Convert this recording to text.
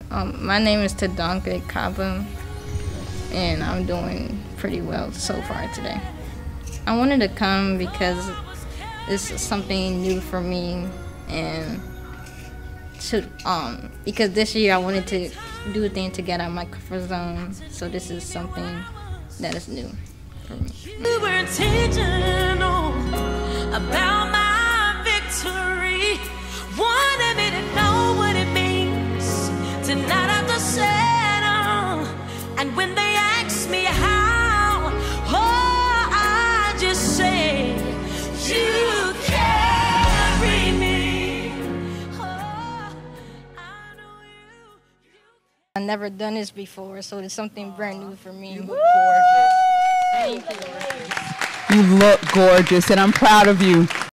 My name is Tidanke Kaba, and I'm doing pretty well so far today. I wanted to come because it's something new for me, and because this year I wanted to do a thing to get out of my comfort zone, so this is something that is new for me. You were intentional about my victory, wanted me to know what it means to not have to settle, and when they ask me how, oh, I just say, you carry me. Oh, I know you. I've never done this before, so it's something brand new for me. You look gorgeous. Thank you. You look gorgeous, and I'm proud of you.